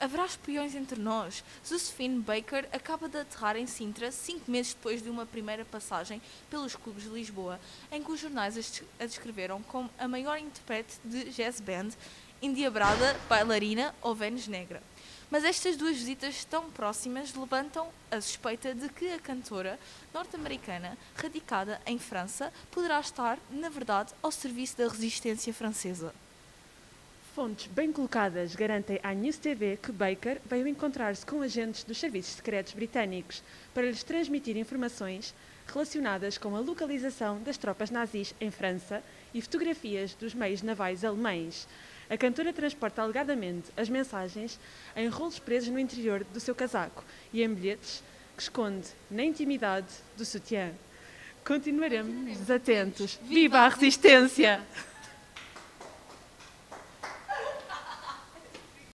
haverá espiões entre nós? Josephine Baker acaba de aterrar em Sintra 5 meses depois de uma primeira passagem pelos clubes de Lisboa, em que os jornais a descreveram como a maior intérprete de jazz band, endiabrada, bailarina ou Vênus negra. Mas estas duas visitas tão próximas levantam a suspeita de que a cantora norte-americana, radicada em França, poderá estar, na verdade, ao serviço da resistência francesa. Fontes bem colocadas garantem à News TV que Baker veio encontrar-se com agentes dos serviços secretos britânicos para lhes transmitir informações relacionadas com a localização das tropas nazis em França e fotografias dos meios navais alemães. A cantora transporta alegadamente as mensagens em rolos presos no interior do seu casaco e em bilhetes que esconde na intimidade do sutiã. Continuaremos atentos. Viva a resistência!